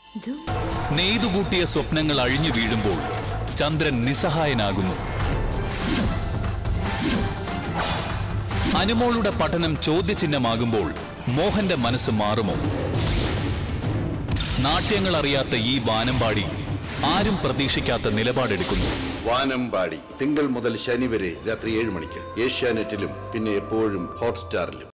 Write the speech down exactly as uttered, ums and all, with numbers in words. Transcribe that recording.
നെയ്തുകൂട്ടിയ സ്വപ്നങ്ങൾ അഴിഞ്ഞു വീഴുമ്പോൾ ചന്ദ്രൻ നിസ്സഹായനാകുന്നു. അനുമോളുടെ പഠനം ചോദ്യചിഹ്നമാകുമ്പോൾ മോഹന്റെ മനസ്സ് മാറുമോ? നാട്യങ്ങൾ അറിയാത്ത ഈ വാനമ്പാടി ആരും പ്രതീക്ഷിക്കാത്ത നിലപാടെടുക്കുന്നു. വാനമ്പാടി തിങ്കൾ മുതൽ ശനി വരെ രാത്രി ഏഴ് മണിക്ക് ഏഷ്യാനെറ്റിലും പിന്നെ എപ്പോഴും ഹോട്ട്സ്റ്റാറിലും.